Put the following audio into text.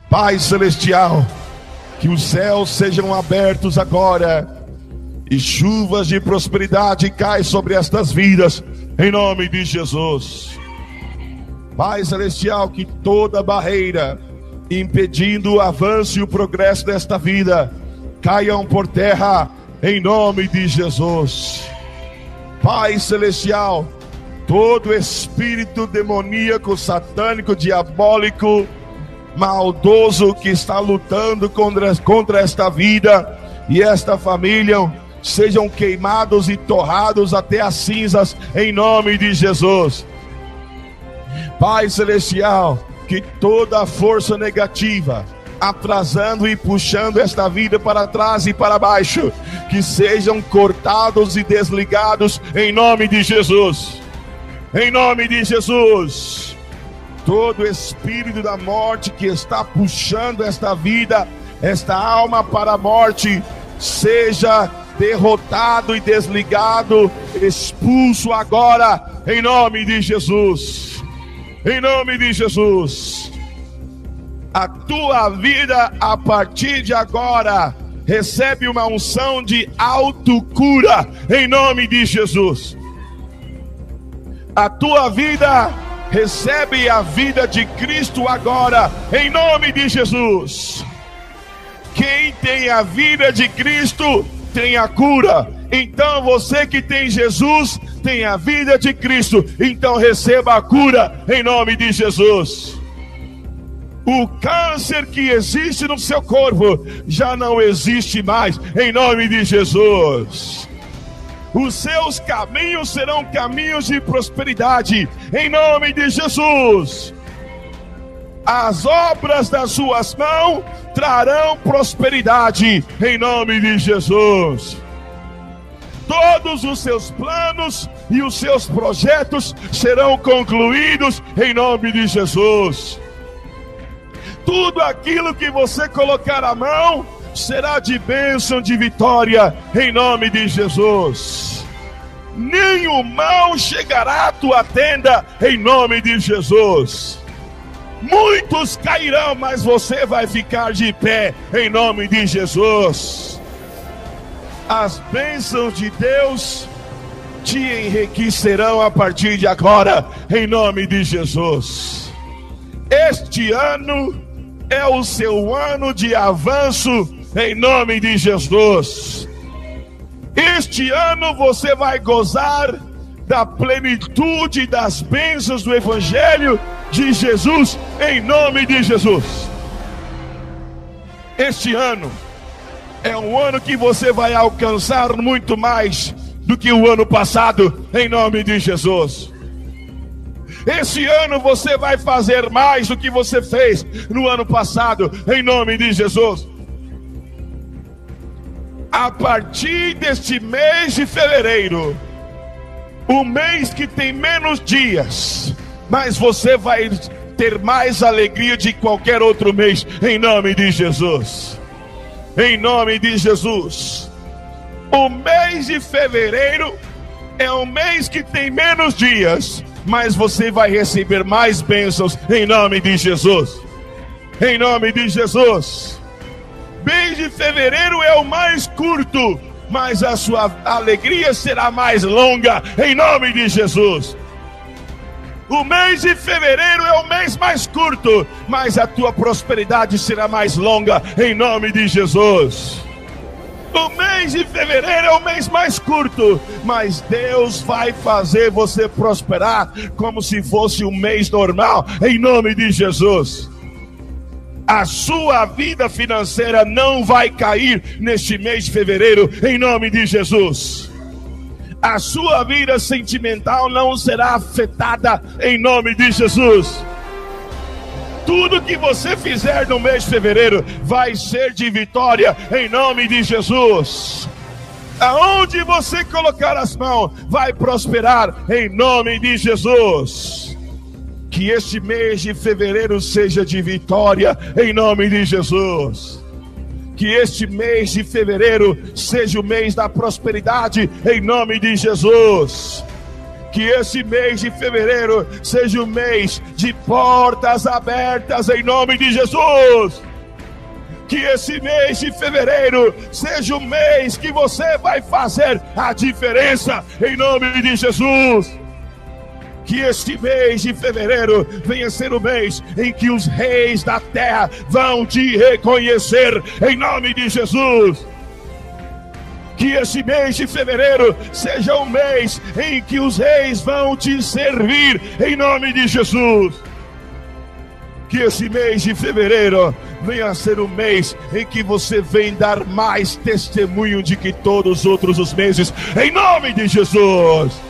Pai Celestial, que os céus sejam abertos agora e chuvas de prosperidade caem sobre estas vidas, em nome de Jesus. Pai Celestial, que toda barreira impedindo o avanço e o progresso desta vida caiam por terra, em nome de Jesus. Pai Celestial, todo espírito demoníaco, satânico, diabólico, maldoso que está lutando contra esta vida e esta família, sejam queimados e torrados até as cinzas, em nome de Jesus. Pai Celestial, que toda força negativa atrasando e puxando esta vida para trás e para baixo, que sejam cortados e desligados, em nome de Jesus. Em nome de Jesus. Todo espírito da morte que está puxando esta vida, esta alma para a morte, seja derrotado e desligado, expulso agora, em nome de Jesus. Em nome de Jesus. A tua vida a partir de agora recebe uma unção de autocura, em nome de Jesus. A tua vida recebe a vida de Cristo agora, em nome de Jesus. Quem tem a vida de Cristo tem a cura. Então você que tem Jesus tem a vida de Cristo. Então receba a cura em nome de Jesus. O câncer que existe no seu corpo já não existe mais, em nome de Jesus. Os seus caminhos serão caminhos de prosperidade, em nome de Jesus. As obras das suas mãos trarão prosperidade, em nome de Jesus. Todos os seus planos e os seus projetos serão concluídos, em nome de Jesus. Tudo aquilo que você colocar a mão será de bênção, de vitória, em nome de Jesus. Nenhum mal chegará à tua tenda, em nome de Jesus. Muitos cairão, mas você vai ficar de pé, em nome de Jesus. As bênçãos de Deus te enriquecerão a partir de agora, em nome de Jesus. Este ano é o seu ano de avanço, em nome de Jesus. Este ano você vai gozar da plenitude das bênçãos do Evangelho de Jesus, em nome de Jesus. Este ano é um ano que você vai alcançar muito mais do que o ano passado, em nome de Jesus. Esse ano você vai fazer mais do que você fez no ano passado, em nome de Jesus. A partir deste mês de fevereiro, o mês que tem menos dias, mas você vai ter mais alegria de qualquer outro mês, em nome de Jesus. Em nome de Jesus. O mês de fevereiro é um mês que tem menos dias, mas você vai receber mais bênçãos, em nome de Jesus. Em nome de Jesus. Mês de fevereiro é o mais curto, mas a sua alegria será mais longa, em nome de Jesus. O mês de fevereiro é o mês mais curto, mas a tua prosperidade será mais longa, em nome de Jesus. O mês de fevereiro é o mês mais curto, mas Deus vai fazer você prosperar como se fosse um mês normal, em nome de Jesus. A sua vida financeira não vai cair neste mês de fevereiro, em nome de Jesus. A sua vida sentimental não será afetada, em nome de Jesus. Tudo que você fizer no mês de fevereiro vai ser de vitória, em nome de Jesus. Aonde você colocar as mãos vai prosperar, em nome de Jesus. Que este mês de fevereiro seja de vitória, em nome de Jesus. Que este mês de fevereiro seja o mês da prosperidade, em nome de Jesus. Que esse mês de fevereiro seja um mês de portas abertas em nome de Jesus. Que esse mês de fevereiro seja um mês que você vai fazer a diferença em nome de Jesus. Que este mês de fevereiro venha ser o mês em que os reis da terra vão te reconhecer em nome de Jesus. Que esse mês de fevereiro seja um mês em que os reis vão te servir em nome de Jesus. Que esse mês de fevereiro venha ser um mês em que você vem dar mais testemunho de que todos os outros os meses, em nome de Jesus.